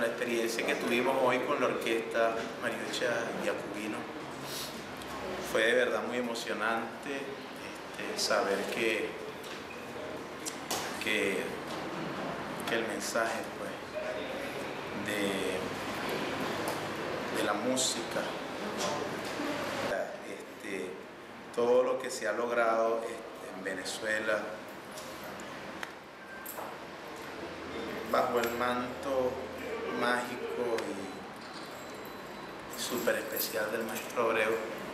la experiencia que tuvimos hoy con la orquesta Mariuccia Jacobino fue de verdad muy emocionante saber que el mensaje pues, de la música, todo lo que se ha logrado en Venezuela bajo el manto mágico y súper especial del maestro Abreu.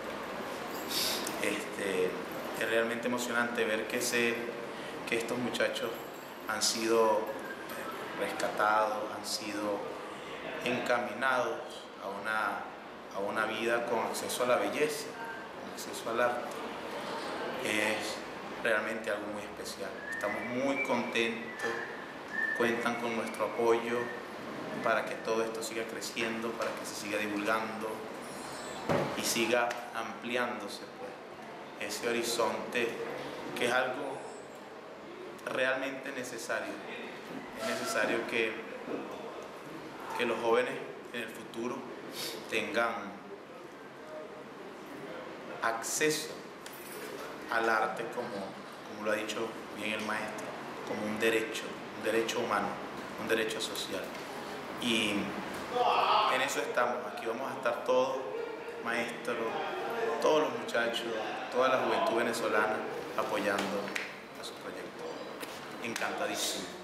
Es realmente emocionante ver que estos muchachos han sido rescatados, han sido encaminados a una vida con acceso a la belleza, con acceso al arte. Es realmente algo muy especial. Estamos muy contentos, cuentan con nuestro apoyo para que todo esto siga creciendo, para que se siga divulgando y siga ampliándose pues, ese horizonte que es algo realmente necesario. Es necesario que los jóvenes en el futuro tengan acceso al arte como lo ha dicho bien el maestro, como un derecho humano, un derecho social. Y en eso estamos, aquí vamos a estar todos, maestros, todos los muchachos, toda la juventud venezolana apoyando a su proyecto. Encantadísimo.